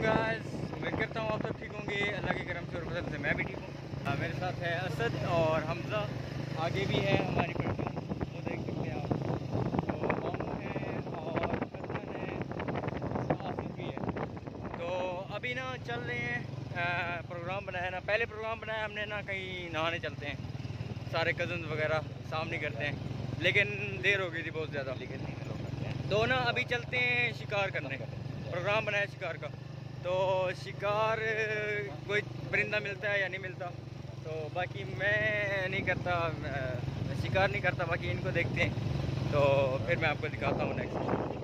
Guys, उम्मीद करता हूँ आप सब ठीक होंगे। अल्लाह के करम से और फजल से मैं भी ठीक हूँ। मेरे साथ है असद और हमजा, आगे भी है हमारी पर्सन, वो देख सकते हैं आप। तो मामू है और हसन है, आसिफ भी है। तो अभी ना चल रहे हैं, प्रोग्राम बनाया ना, पहले प्रोग्राम बनाया हमने ना, कहीं नहाने चलते हैं, सारे कज़न्स वगैरह सामने करते हैं, लेकिन देर हो गई थी बहुत ज़्यादा। तो ना अभी चलते हैं शिकार करने, प्रोग्राम बनाया शिकार का। तो शिकार कोई परिंदा मिलता है या नहीं मिलता, तो बाकी मैं नहीं करता, शिकार नहीं करता, बाकी इनको देखते हैं। तो फिर मैं आपको दिखाता हूँ नेक्स्ट।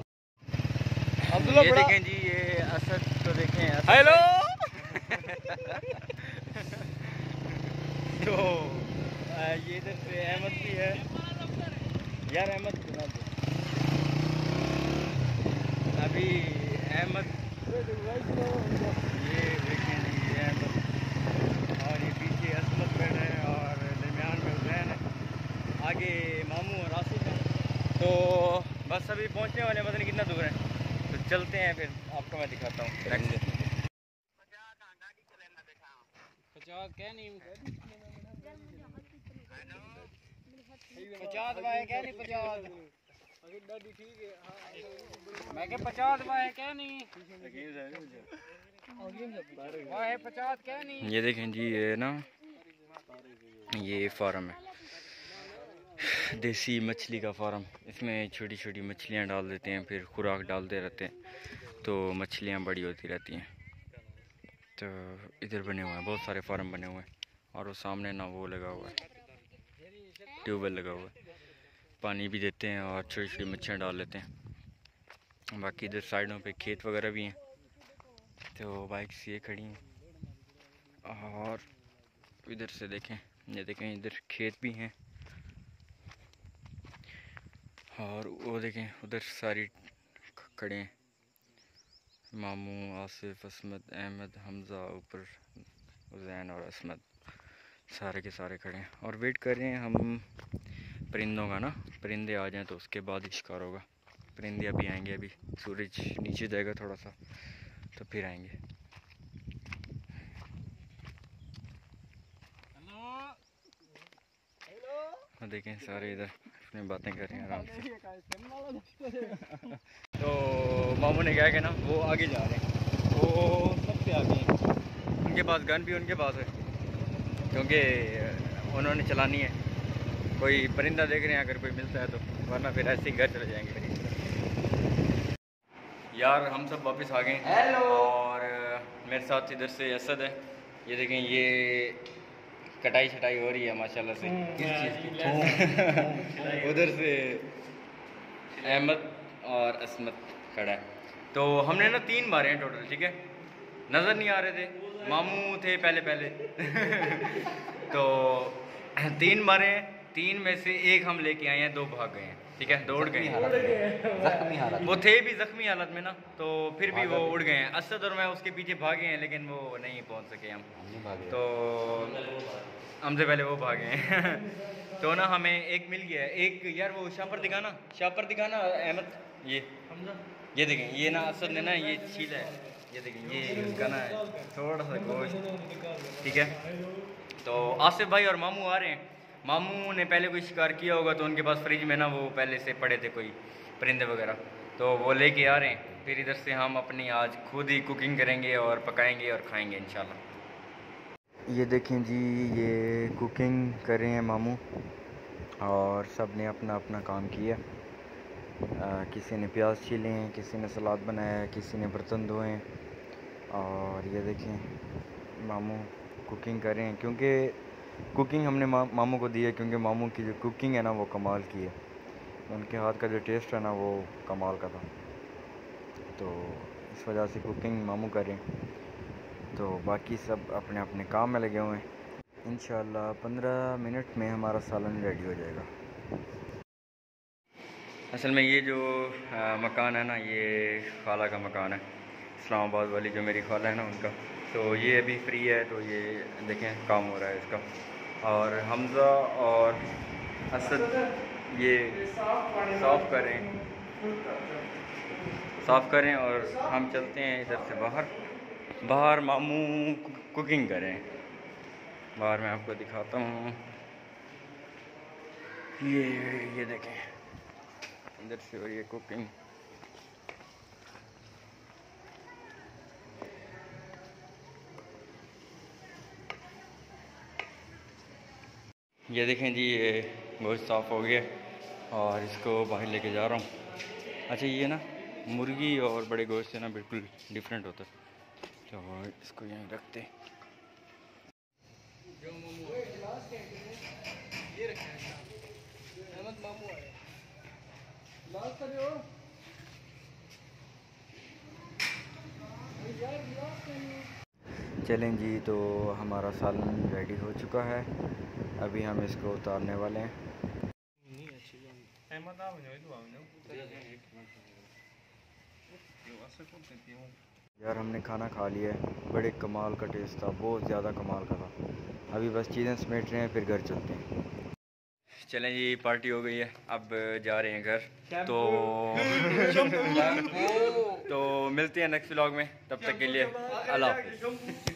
ये देखें जी, ये असद तो देखें, हेलो। तो ये इधर से अहमद भी है यार, अहमद अभी अहमद, ये देखें जी, ये अहमद और ये पीछे असमत बैठा है और दरमियान में हुसैन है, आगे मामू और आसिफ है। तो बस अभी पहुंचने वाले, पता नहीं कितना दूर है, तो चलते हैं, फिर आपको मैं दिखाता हूँ। 50 भाई क्या नहीं, 50 मैं क्या 50 भाई क्या नहीं, 50 क्या नहीं। ये देखें जी, ये ना ये फार्म है, देसी मछली का फार्म। इसमें छोटी छोटी मछलियाँ डाल देते हैं, फिर खुराक डालते रहते हैं, तो मछलियाँ बड़ी होती रहती हैं। तो इधर बने हुए हैं बहुत सारे फार्म बने हुए हैं, और वो सामने ना वो लगा हुआ है, ट्यूबवेल लगा हुआ है, पानी भी देते हैं और छोटी छोटी मच्छियाँ डाल लेते हैं। बाकी इधर साइडों पे खेत वगैरह भी हैं, तो बाइक्स ये खड़ी हैं। और इधर से देखें, ये देखें इधर खेत भी हैं, और वो देखें उधर सारी खड़े हैं, मामू, आसिफ, असमत, अहमद, हमजा, ऊपर हुसैन और असमत, सारे के सारे खड़े हैं और वेट कर रहे हैं हम परिंदों का ना। परिंदे आ जाएं तो उसके बाद ही शिकार होगा। परिंदे अभी आएंगे, अभी सूरज नीचे जाएगा थोड़ा सा, तो फिर आएंगे। देखें सारे इधर अपनी बातें कर रहे हैं आराम से। तो मामू ने कहा कि ना वो आगे जा रहे हैं, वो सबसे आगे हैं, उनके पास गन भी उनके पास है, क्योंकि उन्होंने चलानी है। कोई परिंदा देख रहे हैं अगर कोई मिलता है तो, वरना फिर ऐसे ही घर चले जाएंगे। यार हम सब वापस आ गए, और मेरे साथ इधर से असद है। ये देखें, ये कटाई छटाई हो रही है माशाल्लाह से। किस चीज़ की? उधर से अहमद और असमत खड़ा है। तो हमने ना 3 मारे हैं टोटल, ठीक है, नज़र नहीं आ रहे थे, मामू थे पहले तो 3 मारे हैं, 3 में से 1 हम लेके आए हैं, 2 भाग गए हैं, ठीक है, दौड़ गए हैं, जख्मी हालत, वो थे भी जख्मी हालत में ना, तो फिर भी वो उड़ गए हैं। असद और मैं उसके पीछे भागे हैं, लेकिन वो नहीं पहुंच सके हम, तो हमसे पहले वो भागे हैं। तो ना हमें एक मिल गया है, एक यार वो शापर दिखाना अहमद, ये देखें, ये ना असद ने ना ये छीला है, ये देखें, ये उसका ना थोड़ा सा गोश्त, ठीक है। तो आसिफ भाई और मामू आ रहे हैं। मामू ने पहले कोई शिकार किया होगा, तो उनके पास फ्रिज में ना वो पहले से पड़े थे कोई परिंदे वगैरह, तो वो लेके आ रहे हैं। फिर इधर से हम अपनी आज खुद ही कुकिंग करेंगे और पकाएंगे और खाएंगे इंशाल्लाह। ये देखें जी, ये कुकिंग कर रहे हैं मामू, और सब ने अपना अपना काम किया। किसी ने प्याज छीले हैं, किसी ने सलाद बनाया है, किसी ने बर्तन धोए हैं। और ये देखें मामू कुकिंग कर रहे हैं, क्योंकि कुकिंग हमने मामू को दी है, क्योंकि मामू की जो कुकिंग है ना वो कमाल की है, उनके हाथ का जो टेस्ट है ना वो कमाल का था, तो इस वजह से कुकिंग मामू कर रहे हैं। तो बाकी सब अपने अपने काम में लगे हुए हैं। इंशाल्लाह 15 मिनट में हमारा सालन रेडी हो जाएगा। असल में ये जो मकान है ना, ये खाला का मकान है, इस्लामाबाद वाली जो मेरी खाला है ना उनका। तो ये अभी फ्री है, तो ये देखें काम हो रहा है इसका। और हमजा और असद ये साफ़ करें और हम चलते हैं इधर से बाहर, बाहर मामू कुकिंग करें। बाहर मैं आपको दिखाता हूँ, ये देखें इधर से हो रही है कुकिंग। ये देखें जी, ये गोश्त साफ़ हो गया और इसको बाहर लेके जा रहा हूँ। अच्छा ये ना मुर्गी और बड़े गोश्त से ना बिल्कुल डिफरेंट होता है, तो इसको यहीं रखते हैं। चलें जी, तो हमारा सालन रेडी हो चुका है, अभी हम इसको उतारने वाले हैं। यार हमने खाना खा लिया है, बड़े कमाल का टेस्ट था, बहुत ज़्यादा कमाल का था। अभी बस चीज़ें समेट रहे हैं, फिर घर चलते हैं। चलें जी, पार्टी हो गई है, अब जा रहे हैं घर। तो मिलते हैं नेक्स्ट व्लॉग में, तब तक के लिए अल्लाह हाफ़िज़।